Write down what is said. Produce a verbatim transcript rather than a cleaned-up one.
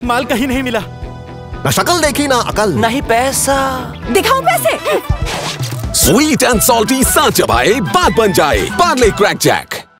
माल कहीं नहीं मिला। ना शक्ल देखी ना अकल। नहीं पैसा। दिखाओ पैसे। स्वीट एंड सॉल्टी साथ चबाए बात बन जाए पार्ले क्रैक जैक।